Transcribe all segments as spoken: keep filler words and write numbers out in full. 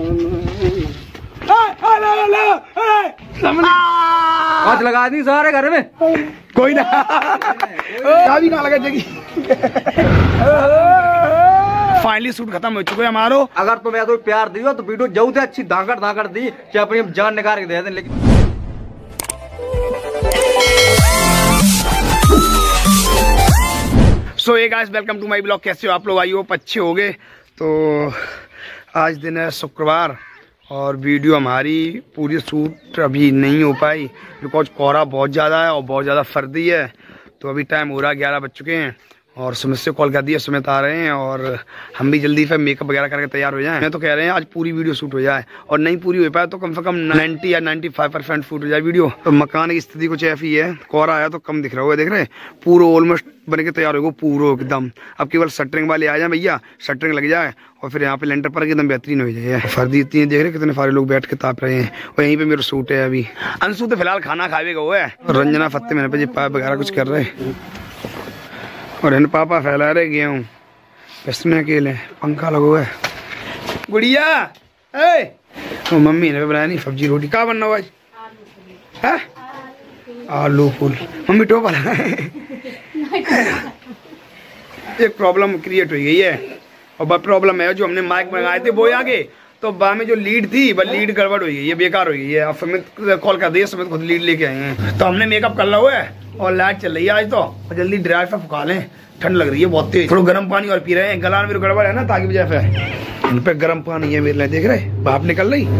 हाथ लगा दी सारे घर में, कोई ना भी ना लगा जगी। फाइनली शूट खत्म हो चुका है हमारो। अगर तुम्हें तो प्यार दियो तो वीडियो जल्द से अच्छी धाकड़ धाकड़ दी चाहे अपनी जान निकाल के दे दें। लेकिन सो ये guys welcome to my blog. कैसे हो आप लोग? आई होप अच्छे हो गए। तो आज दिन है शुक्रवार और वीडियो हमारी पूरी शूट अभी नहीं हो पाई बिकॉज कोहरा बहुत ज़्यादा है और बहुत ज़्यादा सर्दी है। तो अभी टाइम हो रहा है, ग्यारह बज चुके हैं और सुमित से कॉल कर दिया, सुमित आ रहे हैं और हम भी जल्दी से मेकअप वगैरह करके तैयार हो जाएं। मैं तो कह रहे हैं आज पूरी वीडियो शूट हो जाए और नहीं पूरी हो पाए तो कम से कम नब्बे या पचानवे परसेंट शूट हो जाए वीडियो। तो मकान की स्थिति कुछ ऐसी है, कोहरा आया तो कम दिख रहा होगा, देख रहे हैं पूरा ऑलमोस्ट बन के तैयार होगा पूरा एकदम। अब केवल शटरिंग वाले आ जाए भैया, शटरिंग लग जाए और फिर यहाँ पे लेंटर पर एकदम बेहतरीन हो जाए। सर्दी इतनी देख रहे कितने सारे लोग बैठ के ताप रहे हैं और यहीं पे मेरा शूट है। अभी अंशु तो फिलहाल खाना खावे गए है, रंजना फत्ते मैंने पे पाइप वगैरह कुछ कर रहे और इन पापा फैला रहे गेहूँ इसमें अकेले, पंखा लगो है। गुड़िया ए तो मम्मी ने बनाया नहीं सब्जी रोटी, क्या बनना आज है? आलू फूल मम्मी टोपा एक प्रॉब्लम क्रिएट हो गई है और वह प्रॉब्लम है जो हमने माइक मंगाए थे वो आगे तो बा में जो लीड थी वह लीड गड़बड़ हो गई है, बेकार हो गई है। अब समित कॉल कर दिया, समित खुद लीड लेके आए हैं। तो हमने मेकअप कर लिया है और लाइट चल रही है आज तो और जल्दी ड्राई पे फुका लें, ठंड लग रही है बहुत तेज। थोड़ा गर्म पानी और पी रहे हैं, गला में गड़बड़ है ना ताकि वजह से इन पे गर्म पानी है मेरे लिए, देख रहे भाप निकल रही।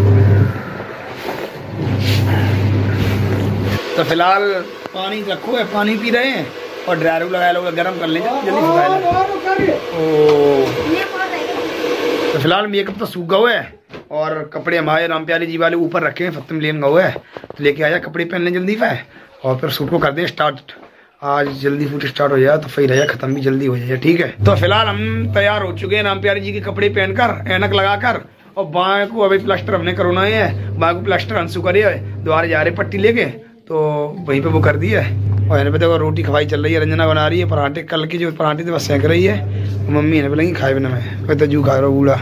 तो फिलहाल पानी रखो है, पानी पी रहे हैं और ड्राई लगाया लोग गर्म कर लें जल्दी फुका लें। तो फिलहाल मेकअप तो सूख गया है और कपड़े हमारे राम प्यारे जी वाले ऊपर रखे हैं, फत्तम लेन गए है तो लेके आया कपड़े पहनने जल्दी पे और फिर शूट को कर दें स्टार्ट। आज जल्दी शूट स्टार्ट हो जाए तो फिर रहेगा, खत्म भी जल्दी हो जाए, ठीक है। तो फिलहाल हम तैयार हो चुके हैं राम प्यारे जी के कपड़े पहनकर, ऐनक लगाकर और बाएं को अभी प्लास्टर हमने करवाना है। बाएं को प्लास्टर अंशु करे द्वारे जा रहे पट्टी लेके तो वहीं पे वो कर दिया है। और यहाँ पे देखो रोटी खवाई चल रही है, रंजना बना रही है पराठे, कल की जो पराठे थे बस सेंक रही है। मम्मी ने बोलेंगी खाए बिना में कोई तजू खा रहा बूढ़ा।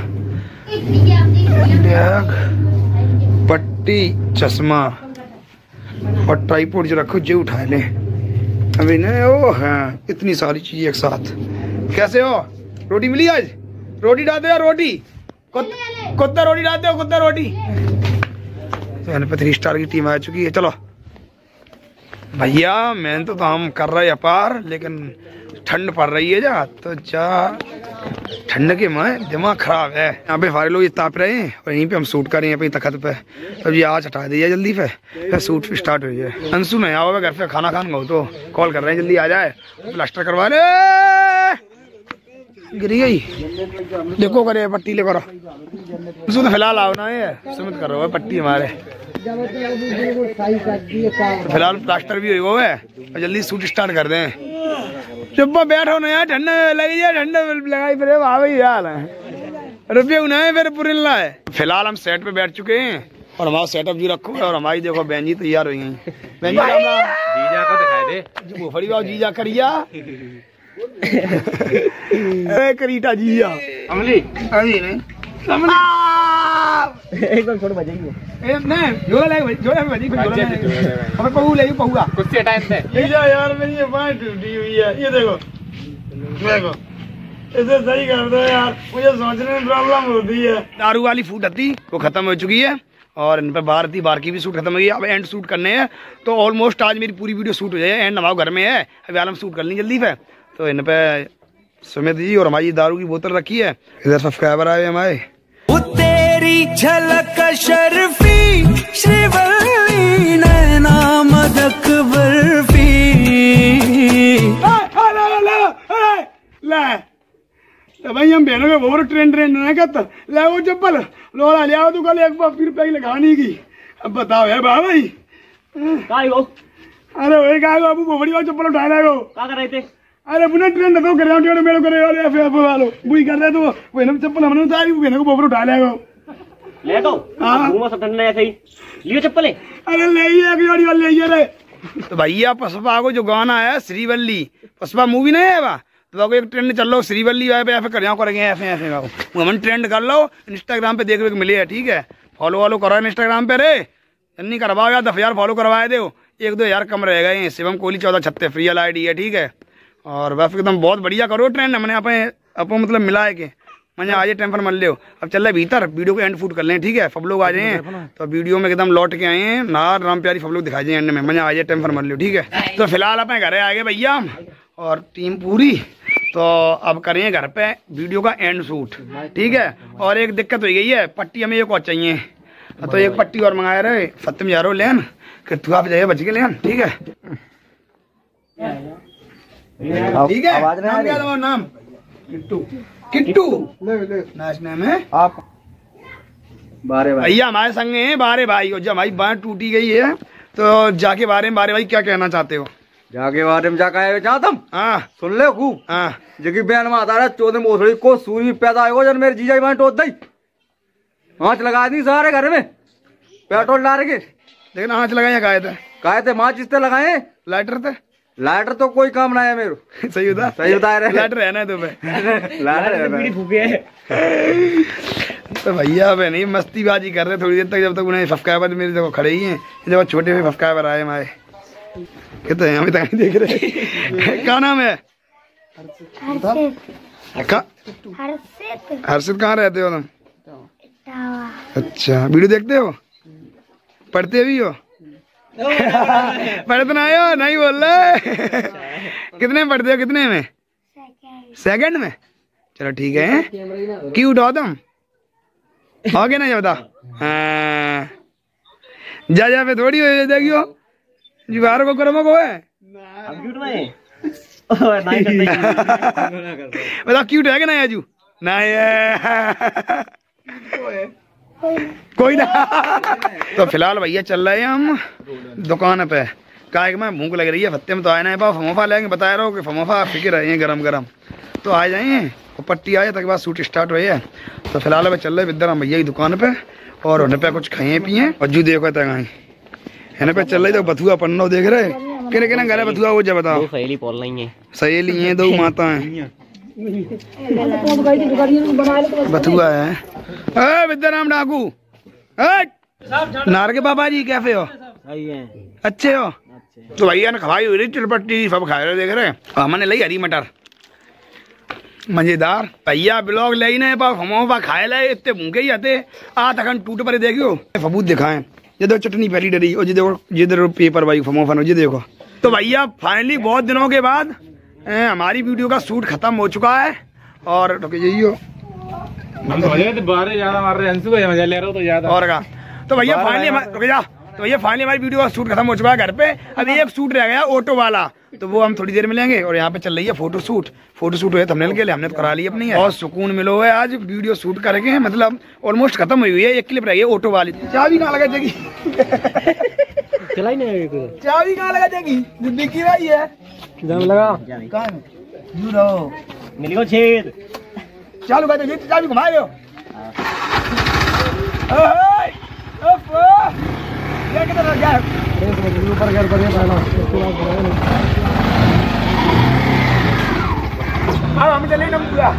बैग पट्टी चश्मा और ट्राइपॉड जो रखो जो उठा ले अभी नहीं। ओ हाँ इतनी सारी चीजें एक साथ। कैसे हो? रोटी मिली आज? रोटी डालते हो रोटी? कुत्ता रोटी डालते हो? कुत्ता रोटी। तो यहाँ पे थ्री स्टार की टीम आ चुकी है। चलो भैया मेहनत तो, तो हम कर रहे हैं अपार, लेकिन ठंड पड़ रही है जा तो जा ठंड के में दिमाग खराब है। यहाँ पे सारे लोग ये ताप रहे हैं और यहीं पे हम शूट कर रहे हैं अपनी तखत पे। तो ये आज हटा दिया जल्दी पे, फिर शूट भी स्टार्ट हो जाए। अंशु नहीं आओ घर पे खाना खान गो तो कॉल कर रहे हैं जल्दी आ जाए, प्लास्टर करवा रहे। गिरी गई देखो करे पट्टी ले करो। अंशु तो फिलहाल आओ ना है सुमित कर रहा है पट्टी हमारे। तो फिलहाल प्लास्टर भी हो है और जल्दी शूट स्टार्ट कर दें। चुप बैठो ना यार, ठंड लगी है, ठंड लगाई फिर भाई हाल है रुपये उन्हें फिर पूरे है। फिलहाल हम सेट पे बैठ चुके हैं और हमारा सेटअप भी रखो है और हमारी देखो बहन जी तैयार हो गई। बहन जी जीजा को दिखाई दे, वो फड़ी बाबू जीजा करिया करीटा जीजा अमली अभी नहीं एकदम छोड़ बजेंगे नहीं जोड़ा ले जोड़ा में बजी जोड़ा में हमें पहू ले पहुआ कुछ से टाइम से ले जा यार। मेरी ये बांह टूटी हुई है, ये देखो देखो इसे सही कर दो यार, मुझे सोचने में प्रॉब्लम होती है। दारू वाली फूट आती वो खत्म हो चुकी है और इन पर बाहर थी, बाहर की भी शूट खत्म हो गई। अब एंड शूट करने हैं तो ऑलमोस्ट आज मेरी पूरी वीडियो शूट हो जाए। एंड हमारे घर में है अभी आलम शूट कर ली जल्दी पे। तो इन पे सुमित जी और हमारी दारू की बोतल रखी है। इधर सब्सक्राइबर आए हमारे। तेरी झलक शर्फी श्रीवल्ली नैना मदक बर्फी ले भाई हम बहनों के बहुत ट्रेंड ट्रेंड नहीं करता। ले वो चप्पल लोला ले आओ तू कल एक बार फिर पैक लगाने की। अब बताओ है बा भाई अरे वही कहा बाबू बड़ी बार चप्पल उठा रहे हो क्या कर रहे थे? अरे पुनः ट्रेंड तो कर रहे हो मेरे करे वाले एफ वालो बुई कर रहे तो वो ना चप्पल हमने उतारी वो बहनों को बबरू उठा लेगा ले तो हां घूमो सब ठंड ऐसे ही लियो चप्पल है। अरे ले ये एक जोड़ी वाली ले रे। तो भैया पसपा को जो गाना है श्रीवल्ली पसपा मूवी नहीं है बा तो एक ट्रेंड चल लो श्रीवल्ली वाले पे या फिर करिया करेंगे ऐसे ऐसे बाबू हम ट्रेंड कर लो इंस्टाग्राम पे देख मिले है ठीक है। फॉलो वॉलो करो इंस्टाग्राम पे रे नहीं करवाओ यार दस हज़ार फॉलो करवाए दो एक दो हज़ार कम रह गए। शिवम कोहली चौदह छत्तीस फ्री वाला आई डी है ठीक है। और बस एकदम बहुत बढ़िया करो ट्रेंड हमने अपने अपो मतलब मिला है कि मैंने आज टेंशन मल लो। अब चल रहे भीतर वीडियो को एंड फूट कर लें ठीक है। सब लोग आ जाए तो वीडियो में एकदम लौट के आए हैं नार राम प्यारी सब लोग दिखाई जाए एंड में मैंने आज टेंशन मल लो ठीक है। तो फिलहाल अपने घर आ गए भैया हम और टीम पूरी। तो अब करेंगे घर पे वीडियो का एंड शूट ठीक है। और एक दिक्कत हो गई है पट्टी हमें एक और चाहिए तो एक पट्टी और मंगाए रहे सत्यम यारो लेन कि तू आप जाइए बच के लेन ठीक है ठीक है। नाम क्या था नाम किट्टू किट्टू नाच नाम है आप बारे भाई भैया हमारे संग हैं बारे भाई और जब हमारी बात टूटी गई है तो जाके बारे में बारे भाई क्या कहना चाहते हो? जाके बारे में जाकर आए चाहता हम हाँ सुन ले खूब हाँ जबकि बयान में आता है चौदह मोसड़ी को सूरी पैदा आएगा जब मेरे जीजा की टोट दी आँच लगा दी सारे घर में पेट्रोल डाल के लेकिन आँच लगाए कहे थे कहे थे माँ जिससे लगाए लाइटर थे लाइटर तो कोई काम ना है मेरे सही होता सही होता है लाइटर है ना तुम्हें लाइटर तो भैया अब नहीं मस्तीबाजी कर रहे थोड़ी देर तक जब तक उन्हें सब्सक्राइबर मेरे देखो खड़े ही हैं जब छोटे हुए सब्सक्राइबर आए हमारे कितने हैं अभी तक नहीं देख रहे क्या नाम है हर्षित कहाँ रहते हो तुम? अच्छा वीडियो देखते हो पढ़ते भी हो पढ़ते ना हो नहीं बोल रहे कितने में पढ़ते हो कितने में सेकंड में चलो ठीक है क्यों उठाओ तुम आगे ना जा बता हाँ जा जा पे थोड़ी हो देखियो जी बाहर को करो को है बता क्यूट है कि नहीं आजू नहीं है कोई ना। तो फिलहाल भैया चल रहे हैं हम दुकान पे काय में भूख लग रही है भत्ते में तो आए ना पापा फमोफा लेंगे बता रहा हूँ कि फमोफा फिक्र रहे हैं गरम गरम तो आ जाइए और पट्टी आए तक बाद शूट स्टार्ट हुई है। तो फिलहाल अब चल रहे विद्या भैया की दुकान पे और उन्हें पे कुछ खाए पिए और जू देखो तक है पे चल रही तो बथुआ पन्नो देख रहे किने किने घर बथुआ वो जब बताओ सहेली बोल रही है सहेली है दो माता है बथुआ है विद्याराम डाकू नार के पापा जी कैसे हो अच्छे हो? तो भैया ने खवाई हुई चिलपट्टी सब खा रहे देख रहे हमने ली हरी मटर मजेदार भैया ब्लॉग ले ही हम खाए लाए इतने भूखे ही आते आ तक टूट पर देखियो सबूत दिखाए ये देखो चटनी पहली डरी और ये देखो ये देखो पेपर भाई फमोफन ये देखो। तो भैया फाइनली बहुत दिनों के बाद ए, हमारी वीडियो का शूट खत्म हो चुका है और यही और का तो भैया फाइनली तो भैया फाइनली हमारी वीडियो का शूट खत्म हो चुका है घर पे। अभी एक शूट रह गया ऑटो वाला तो वो हम थोड़ी देर में लेंगे और यहाँ पे चल रही है फोटो शूट फोटो शूट हुए थंबनेल के लिए हमने तो करा ली अपनी और सुकून मिलो है आज वीडियो शूट करके मतलब ऑलमोस्ट खत्म हुई है। एक क्लिप रह गई ऑटो वाली चाबी कहाँ लगा देगी चाबी कहाँ लगा देगी दिखी रही है लगा चालू कर चाबी घुमा दो ऊपर घर पर हाँ हम चले ना पूरा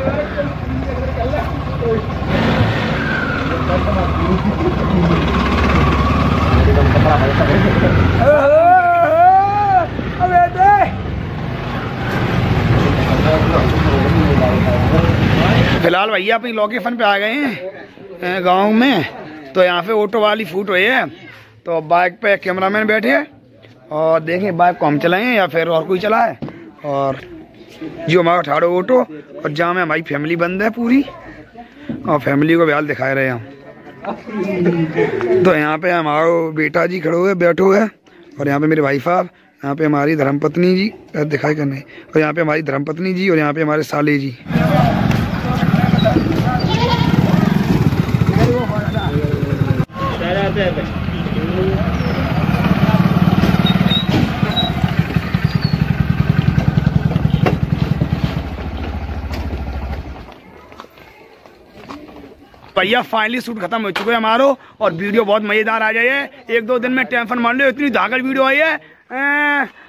फिलहाल भैया अपनी लोकेशन पे आ गए हैं गांव में। तो यहाँ पे ऑटो वाली फूट हुई है तो बाइक पे कैमरामैन बैठे हैं और देखें बाइक को हम चलाएं या फिर और कोई चलाए। और जो हमारा ठाड़ो ऑटो और जहाँ में हमारी फैमिली बंद है पूरी और फैमिली को ब्याल दिखा रहे हैं हम। तो यहाँ पे हमारा बेटा जी खड़े हुए बैठो है और यहाँ पे मेरे भाई साहब यहाँ पे हमारी धर्मपत्नी जी दिखाई करने और यहाँ पे हमारी धर्मपत्नी जी और यहाँ पे हमारे साले जी। भैया फाइनली शूट खत्म हो चुका है हमारो और वीडियो बहुत मजेदार आ जाए। एक दो दिन में टेंशन मान लो इतनी धाकड़ वीडियो आई है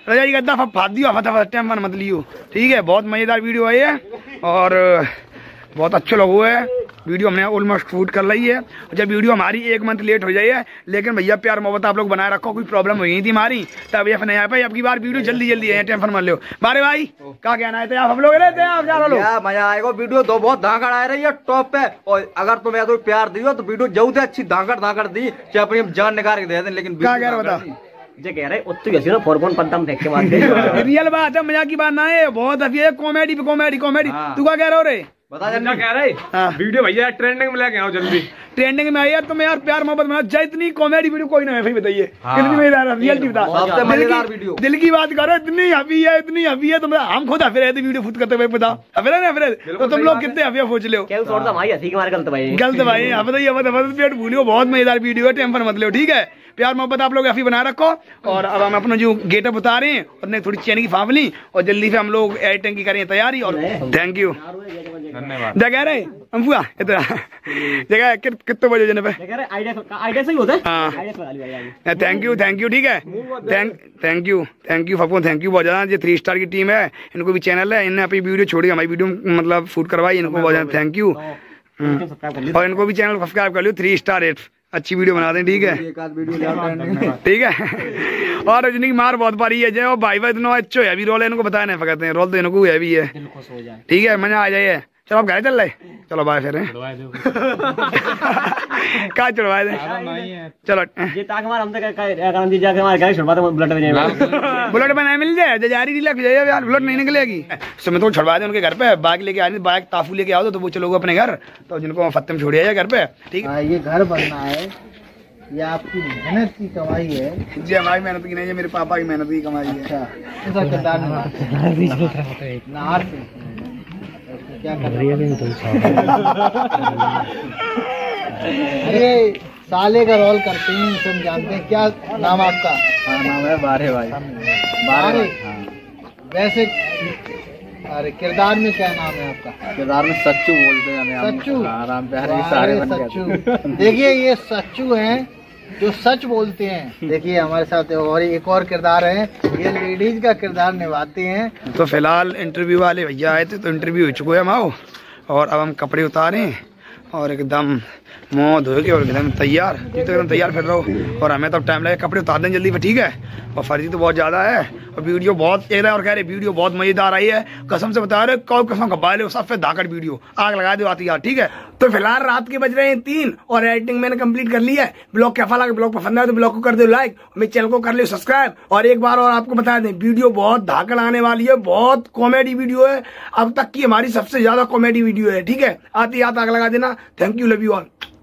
रजाई गद्दा फाद दियो, फटाफट टाइम मत लियो, ठीक है। बहुत मजेदार वीडियो है ये और बहुत अच्छा लगा हुआ है वीडियो, हमने ऑलमोस्ट शूट कर ली है। जब वीडियो हमारी एक मंथ लेट हो जाए, लेकिन भैया प्यार मोहब्बत आप लोग बनाए रखो, कोई प्रॉब्लम हुई थी हमारी तब ये नहीं आ पाई। अब की बार वीडियो जल्दी जल्दी है, टेंशन मत लो। बारे भाई क्या कहना है, आप हम लोग रहते हैं आप चारों लोग, मजा आएगा। वीडियो तो बहुत धाकड़ आ रही है टॉप पे, और अगर तुम ऐसा प्यार दियो तो वीडियो जल्द अच्छी धाकड़ धाकड़ दी, चाहे अपनी जान निकाल के दे दें, लेकिन क्या कह रहे बता जे कह रहे उत्तु जैसे ना फोर पॉइंट पंतम फेंक के मार दे। रियल बात है, मजाक की बात ना है, बहुत हंसी है, कॉमेडी पे कॉमेडी कॉमेडी। तू क्या कह रहे हो रे, बता क्या कह रहे हाँ। वीडियो भैया ट्रेंडिंग में लेके आओ जल्दी, ट्रेंडिंग में आई यार। तुम यार प्यार मोहब्बत में जितनी कॉमेडी वीडियो कोई ना है, भाई बताइए रियलिटी बता, सबसे मजेदार वीडियो, दिल की बात करो। इतनी हंसी है, इतनी हंसी है, तुम हम खुद हंस रहे थे वीडियो खुद करते हुए, पता हंस रहे ना, तो तुम लोग कितने हंसी सोच लो। गलत भाई गलत भाई आप बताइए, मत पेट भूलियो, बहुत मजेदार वीडियो है, टेंशन मत लो, ठीक है। प्यार मोहब्बत आप लोग ऐसी बनाए रखो। और अब हम अपना जो गेटअप उतार रहे हैं और थोड़ी चैन की फाँप ली, और जल्दी से हम लोग एडिटिंग की करें तैयारी। और थैंक यू, धन्यवाद। जगह रहे हम हुआ इतना जगह कितने बजे जने पे आइडिया सही होता है। हाँ थैंक यू थैंक यू, ठीक है। Thank thank you thank you सबको थैंक यू बहुत ज़्यादा। ये थ्री स्टार की टीम है, इनको भी चैनल है, इन्हें अपनी वीडियो छोड़ी, हमारी वीडियो मतलब शूट करवाई, इनको बहुत ज़्यादा थैंक यू। और इनको भी चैनल सब्सक्राइब कर लियो, थ्री स्टार एट अच्छी वीडियो बना दें, ठीक है ठीक है। और रजनी की मार बहुत बारी है, जो भाई भाई इतना अच्छो है, अभी रोल है इनको बताया नहीं पकड़ते हैं, रोल तो इनको है भी है, ठीक है। मजा आ जाइए, चलो आप घर चल रहे, चलो बाय फिर क्या चढ़वाए दे, चलो बुलेट में नहीं मिल जाए, जजारी लग जाए यार, बुलेट नहीं निकलेगी। सुमित को छुड़वा दे उनके घर पे, बाइक लेके आ बाइक ताफू लेके आओ तो वो चलो अपने घर, तो जिनको फत्ते में छोड़ आइए घर पे, ठीक है। ये घर बनना है, ये आपकी मेहनत की कमाई है जी, हमारी मेहनत की नहीं है, मेरे पापा की मेहनत की कमाई है। अच्छा ऐसा किरदार क्या कर अरे साले का रोल करते हैं, सब जानते हैं। क्या नाम आपका? हाँ नाम है बारे भाई, बारे। वैसे अरे किरदार में क्या नाम है आपका? किरदार में सच्चू बोलते हैं हमें, सच्चू आराम पे हर सारे सच्चू। देखिए ये सच्चू हैं जो सच बोलते हैं। देखिए हमारे साथ और एक और किरदार है, ये लेडीज का किरदार निभाते हैं। तो फिलहाल इंटरव्यू वाले भैया आए थे, तो इंटरव्यू हो चुके हैं हम, और अब हम कपड़े उतारे और एकदम मुँह धो के और एकदम तैयार, तो एकदम तैयार फिर रहो। और हमें तो टाइम लगे, कपड़े उतार दें जल्दी पे, ठीक है। और फर्जी तो बहुत ज़्यादा है, और वीडियो बहुत तेज है, और कह रहे वीडियो बहुत मज़ेदार आई है, कसम से बता रहे, कौ कसम खपा ले, सबसे धाकड़ वीडियो, आग लगा दो आती यार, ठीक है। तो फिलहाल रात के बज रहे हैं तीन, और एडिटिंग मैंने कंप्लीट कर ली है। ब्लॉग कैसा लगा, ब्लॉग पसंद आया तो ब्लॉग को कर दो लाइक, मेरे चैनल को कर लो सब्सक्राइब। और एक बार और आपको बता दें, वीडियो बहुत धाकड़ आने वाली है, बहुत कॉमेडी वीडियो है, अब तक की हमारी सबसे ज्यादा कॉमेडी वीडियो है, ठीक है। आती आती आग लगा देना। Thank you, love you all.